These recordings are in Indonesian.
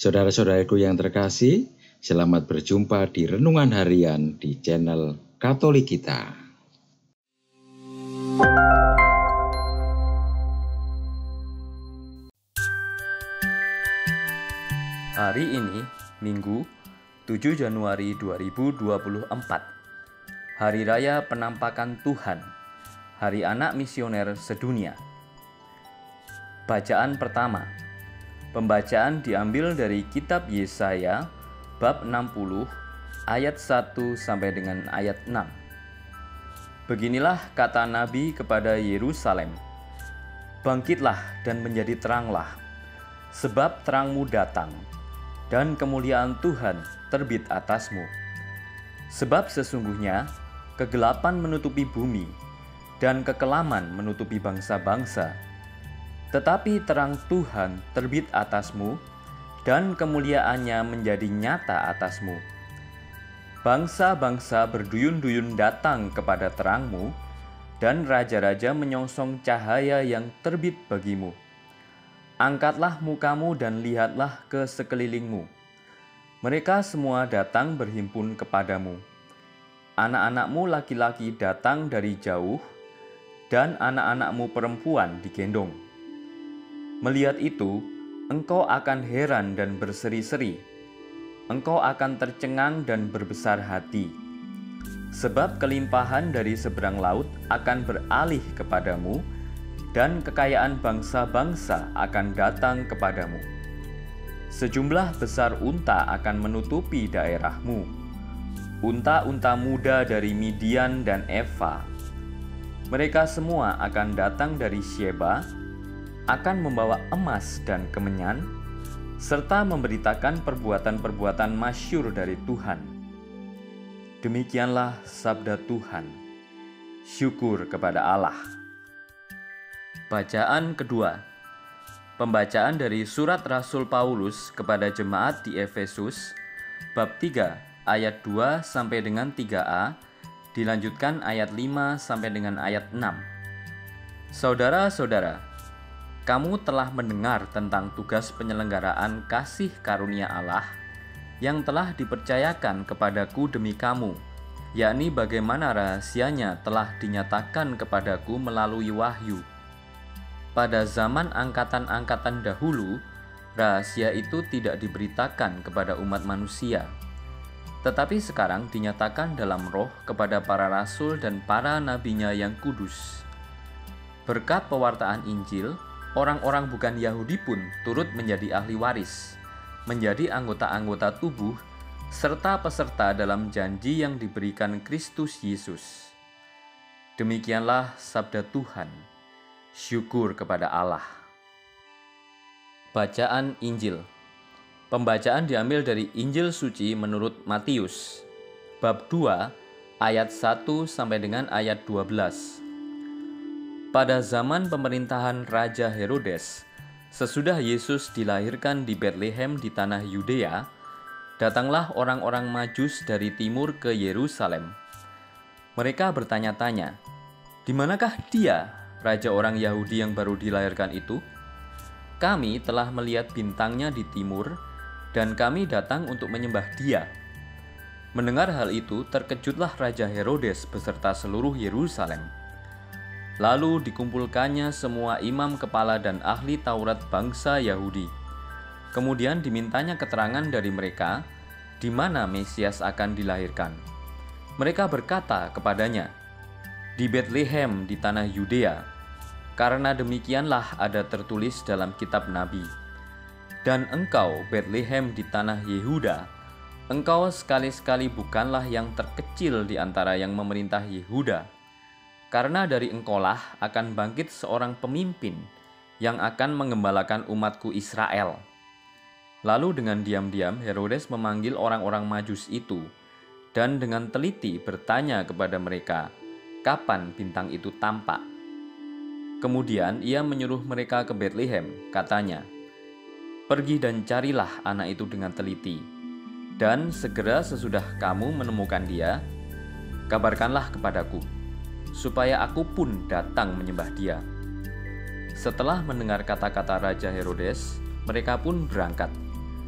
Saudara-saudaraku yang terkasih, selamat berjumpa di Renungan Harian di channel Katolik kita. Hari ini, Minggu, 7 Januari 2024, Hari Raya Penampakan Tuhan, Hari Anak Misioner Sedunia. Bacaan pertama. Pembacaan diambil dari kitab Yesaya bab 60 ayat 1 sampai dengan ayat 6. Beginilah kata Nabi kepada Yerusalem, "Bangkitlah dan menjadi teranglah, sebab terangmu datang, dan kemuliaan Tuhan terbit atasmu. Sebab sesungguhnya kegelapan menutupi bumi, dan kekelaman menutupi bangsa-bangsa. Tetapi terang Tuhan terbit atasmu, dan kemuliaannya menjadi nyata atasmu. Bangsa-bangsa berduyun-duyun datang kepada terangmu, dan raja-raja menyongsong cahaya yang terbit bagimu. Angkatlah mukamu dan lihatlah ke sekelilingmu. Mereka semua datang berhimpun kepadamu. Anak-anakmu laki-laki datang dari jauh, dan anak-anakmu perempuan digendong. Melihat itu, engkau akan heran dan berseri-seri. Engkau akan tercengang dan berbesar hati. Sebab kelimpahan dari seberang laut akan beralih kepadamu, dan kekayaan bangsa-bangsa akan datang kepadamu. Sejumlah besar unta akan menutupi daerahmu. Unta-unta muda dari Midian dan Eva. Mereka semua akan datang dari Sheba, akan membawa emas dan kemenyan, serta memberitakan perbuatan-perbuatan masyhur dari Tuhan. Demikianlah sabda Tuhan. Syukur kepada Allah." Bacaan kedua. Pembacaan dari surat Rasul Paulus kepada jemaat di Efesus, bab 3 ayat 2 sampai dengan 3a, dilanjutkan ayat 5 sampai dengan ayat 6. Saudara-saudara, kamu telah mendengar tentang tugas penyelenggaraan kasih karunia Allah yang telah dipercayakan kepadaku demi kamu, yakni bagaimana rahasianya telah dinyatakan kepadaku melalui wahyu. Pada zaman angkatan-angkatan dahulu, rahasia itu tidak diberitakan kepada umat manusia, tetapi sekarang dinyatakan dalam roh kepada para rasul dan para nabinya yang kudus. Berkat pewartaan Injil, orang-orang bukan Yahudi pun turut menjadi ahli waris, menjadi anggota-anggota tubuh, serta peserta dalam janji yang diberikan Kristus Yesus. Demikianlah sabda Tuhan. Syukur kepada Allah. Bacaan Injil. Pembacaan diambil dari Injil suci menurut Matius, bab 2, ayat 1 sampai dengan ayat 12. Pada zaman pemerintahan Raja Herodes, sesudah Yesus dilahirkan di Betlehem di tanah Yudea, datanglah orang-orang Majus dari timur ke Yerusalem. Mereka bertanya-tanya, "Di manakah dia, raja orang Yahudi yang baru dilahirkan itu? Kami telah melihat bintangnya di timur, dan kami datang untuk menyembah dia." Mendengar hal itu, terkejutlah Raja Herodes beserta seluruh Yerusalem. Lalu dikumpulkannya semua imam kepala dan ahli Taurat bangsa Yahudi. Kemudian dimintanya keterangan dari mereka di mana Mesias akan dilahirkan. Mereka berkata kepadanya, "Di Betlehem di tanah Yudea, karena demikianlah ada tertulis dalam kitab Nabi. Dan engkau, Betlehem di tanah Yehuda, engkau sekali-sekali bukanlah yang terkecil di antara yang memerintah Yehuda. Karena dari engkaulah akan bangkit seorang pemimpin yang akan menggembalakan umatku Israel." Lalu dengan diam-diam Herodes memanggil orang-orang Majus itu, dan dengan teliti bertanya kepada mereka, kapan bintang itu tampak. Kemudian ia menyuruh mereka ke Betlehem, katanya, "Pergi dan carilah anak itu dengan teliti, dan segera sesudah kamu menemukan dia, kabarkanlah kepadaku, supaya aku pun datang menyembah dia." Setelah mendengar kata-kata Raja Herodes, mereka pun berangkat.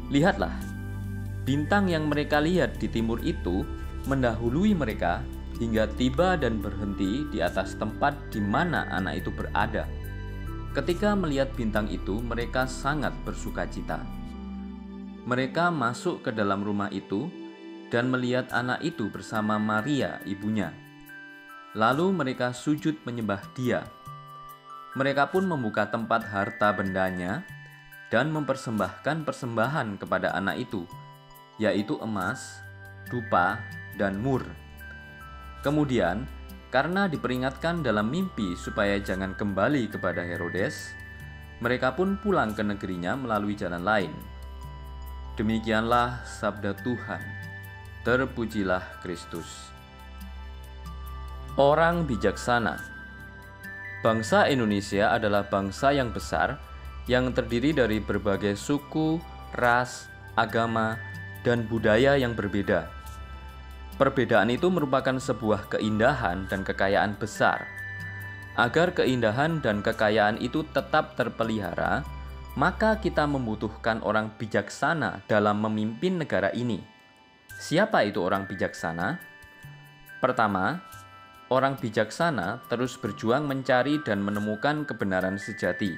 Lihatlah, bintang yang mereka lihat di timur itu mendahului mereka hingga tiba dan berhenti di atas tempat di mana anak itu berada. Ketika melihat bintang itu, mereka sangat bersukacita. Mereka masuk ke dalam rumah itu dan melihat anak itu bersama Maria, ibunya. Lalu mereka sujud menyembah Dia. Mereka pun membuka tempat harta bendanya dan mempersembahkan persembahan kepada anak itu, yaitu emas, dupa, dan mur. Kemudian, karena diperingatkan dalam mimpi supaya jangan kembali kepada Herodes, mereka pun pulang ke negerinya melalui jalan lain. Demikianlah sabda Tuhan. Terpujilah Kristus. Orang bijaksana. Bangsa Indonesia adalah bangsa yang besar yang terdiri dari berbagai suku, ras, agama, dan budaya yang berbeda. Perbedaan itu merupakan sebuah keindahan dan kekayaan besar. Agar keindahan dan kekayaan itu tetap terpelihara, maka kita membutuhkan orang bijaksana dalam memimpin negara ini. Siapa itu orang bijaksana? Pertama, orang bijaksana terus berjuang mencari dan menemukan kebenaran sejati.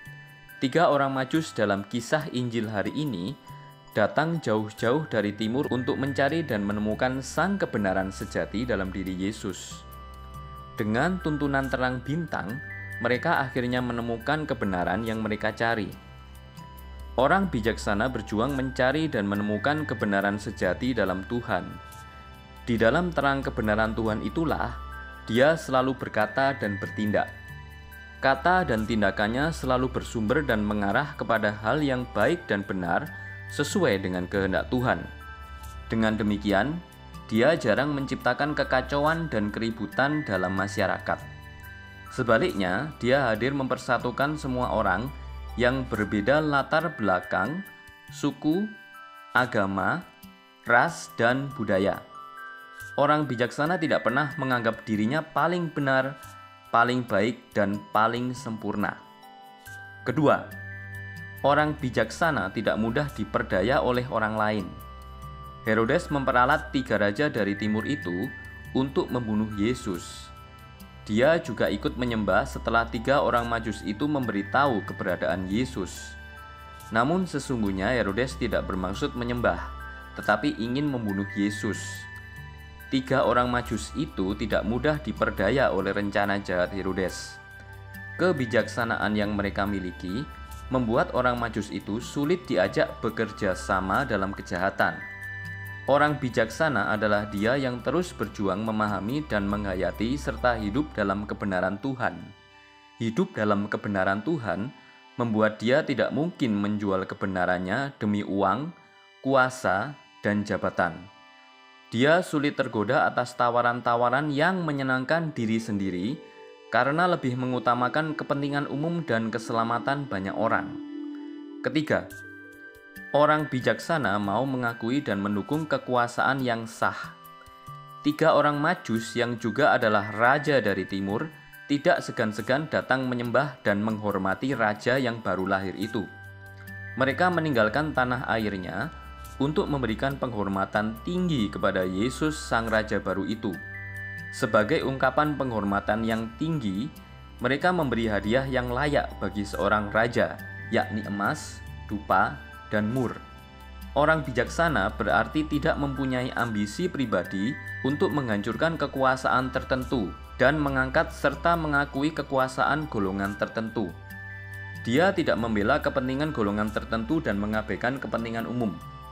3 orang Majus dalam kisah Injil hari ini datang jauh-jauh dari timur untuk mencari dan menemukan sang kebenaran sejati dalam diri Yesus. Dengan tuntunan terang bintang, mereka akhirnya menemukan kebenaran yang mereka cari. Orang bijaksana berjuang mencari dan menemukan kebenaran sejati dalam Tuhan. Di dalam terang kebenaran Tuhan itulah Dia selalu berkata dan bertindak. Kata dan tindakannya selalu bersumber dan mengarah kepada hal yang baik dan benar sesuai dengan kehendak Tuhan. Dengan demikian, Dia jarang menciptakan kekacauan dan keributan dalam masyarakat. Sebaliknya, Dia hadir mempersatukan semua orang yang berbeda latar belakang, suku, agama, ras, dan budaya. Orang bijaksana tidak pernah menganggap dirinya paling benar, paling baik, dan paling sempurna. Kedua, orang bijaksana tidak mudah diperdaya oleh orang lain. Herodes memperalat 3 raja dari timur itu untuk membunuh Yesus. Dia juga ikut menyembah setelah 3 orang Majus itu memberitahu keberadaan Yesus. Namun sesungguhnya Herodes tidak bermaksud menyembah, tetapi ingin membunuh Yesus. 3 orang Majus itu tidak mudah diperdaya oleh rencana jahat Herodes. Kebijaksanaan yang mereka miliki membuat orang Majus itu sulit diajak bekerja sama dalam kejahatan. Orang bijaksana adalah dia yang terus berjuang memahami dan menghayati serta hidup dalam kebenaran Tuhan. Hidup dalam kebenaran Tuhan membuat dia tidak mungkin menjual kebenarannya demi uang, kuasa, dan jabatan. Dia sulit tergoda atas tawaran-tawaran yang menyenangkan diri sendiri karena lebih mengutamakan kepentingan umum dan keselamatan banyak orang. Ketiga, orang bijaksana mau mengakui dan mendukung kekuasaan yang sah. 3 orang Majus yang juga adalah raja dari timur tidak segan-segan datang menyembah dan menghormati raja yang baru lahir itu. Mereka meninggalkan tanah airnya untuk memberikan penghormatan tinggi kepada Yesus sang raja baru itu. Sebagai ungkapan penghormatan yang tinggi, mereka memberi hadiah yang layak bagi seorang raja, yakni emas, dupa, dan mur. Orang bijaksana berarti tidak mempunyai ambisi pribadi untuk menghancurkan kekuasaan tertentu dan mengangkat serta mengakui kekuasaan golongan tertentu. Dia tidak membela kepentingan golongan tertentu dan mengabaikan kepentingan umum.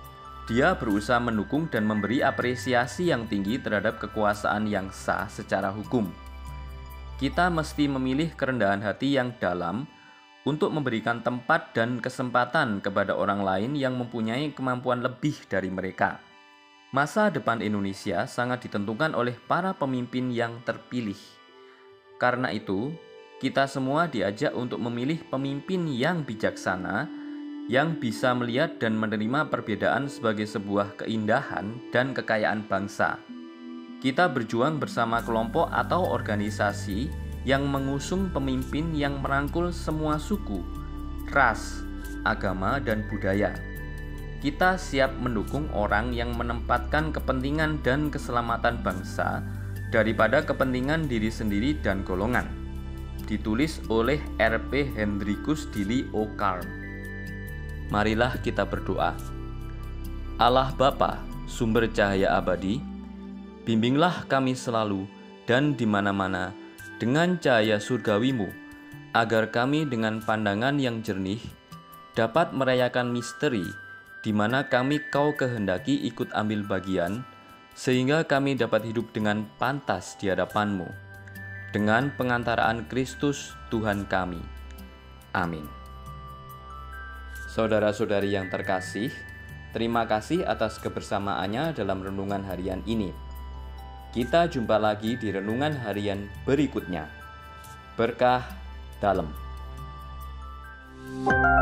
Dia berusaha mendukung dan memberi apresiasi yang tinggi terhadap kekuasaan yang sah secara hukum. Kita mesti memilih kerendahan hati yang dalam untuk memberikan tempat dan kesempatan kepada orang lain yang mempunyai kemampuan lebih dari mereka. Masa depan Indonesia sangat ditentukan oleh para pemimpin yang terpilih. Karena itu, kita semua diajak untuk memilih pemimpin yang bijaksana, yang bisa melihat dan menerima perbedaan sebagai sebuah keindahan dan kekayaan bangsa. Kita berjuang bersama kelompok atau organisasi yang mengusung pemimpin yang merangkul semua suku, ras, agama, dan budaya. kita siap mendukung orang yang menempatkan kepentingan dan keselamatan bangsa daripada kepentingan diri sendiri dan golongan. Ditulis oleh R.P. Hendrikus Dili O'Karn. Marilah kita berdoa. Allah Bapa, sumber cahaya abadi, bimbinglah kami selalu dan di mana-mana dengan cahaya surgawi-Mu, agar kami dengan pandangan yang jernih dapat merayakan misteri di mana kami Kau kehendaki ikut ambil bagian, sehingga kami dapat hidup dengan pantas di hadapan-Mu, dengan pengantaraan Kristus Tuhan kami. Amin. Saudara-saudari yang terkasih, terima kasih atas kebersamaannya dalam renungan harian ini. Kita jumpa lagi di renungan harian berikutnya. Berkah dalam.